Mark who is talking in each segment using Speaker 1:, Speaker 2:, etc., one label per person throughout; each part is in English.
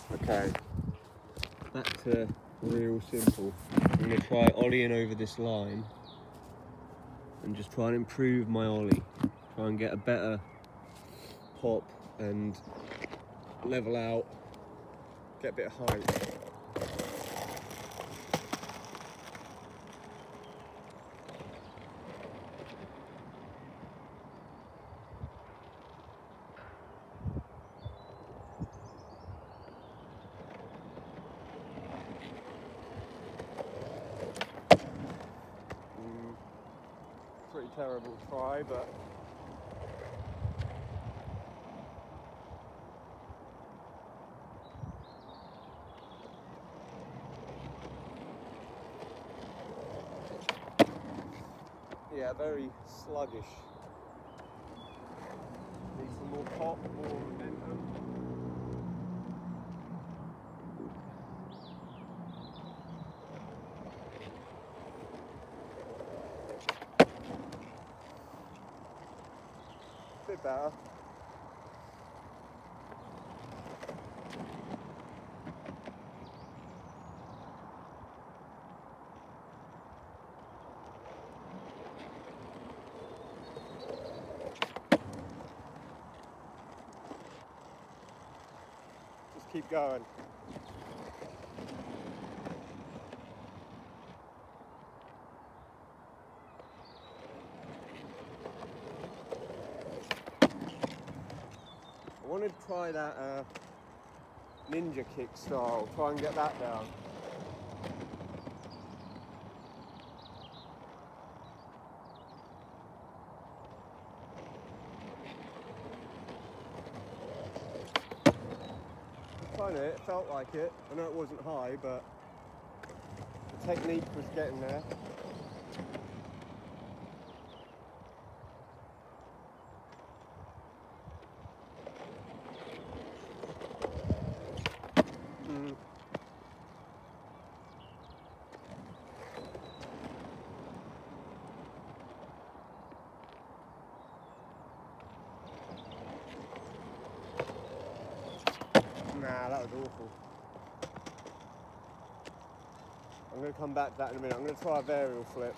Speaker 1: Okay, back to real simple. I'm going to try ollieing over this line and just try and improve my ollie. Try and get a better pop and level out, get a bit of height. Pretty terrible try, but yeah, very sluggish. Need some more pop, more momentum. Bit better. Just keep going. I wanted to try that ninja kick style, try and get that down. Kind of, it felt like it. I know it wasn't high, but the technique was getting there. Nah, that was awful. I'm going to come back to that in a minute. I'm going to try a varial flip.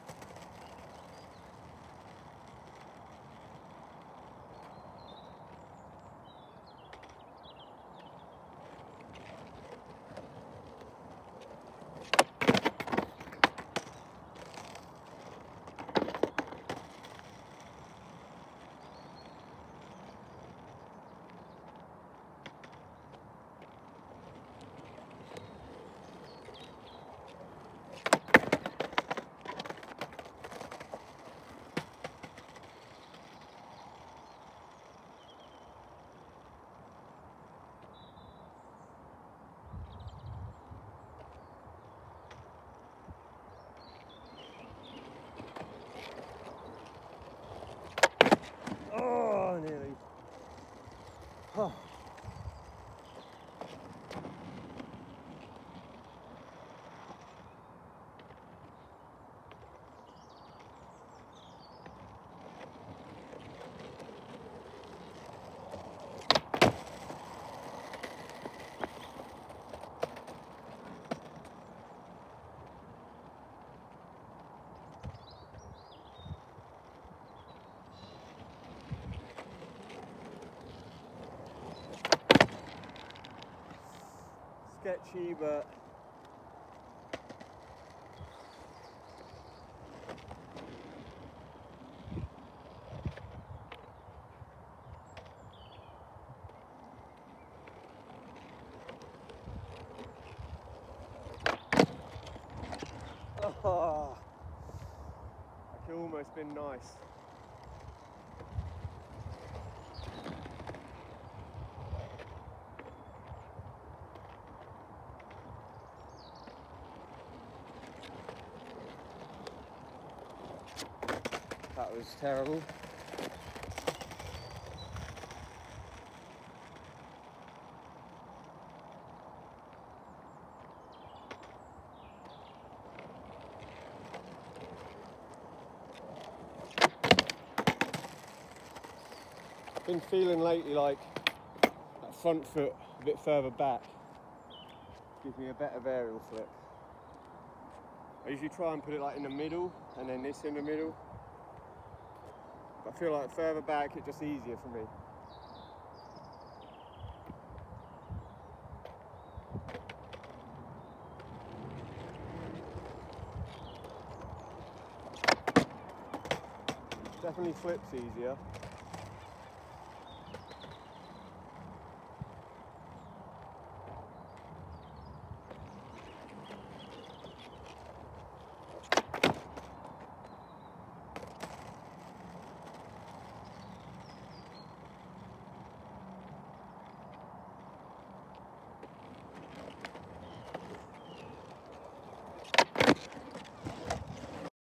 Speaker 1: Oh, nearly. Oh. Sketchy, but oh, that could almost been nice. That was terrible. Been feeling lately like that front foot a bit further back gives me a better varial flip. I usually try and put it like in the middle and then this in the middle. But I feel like further back it's just easier for me. Definitely flips easier.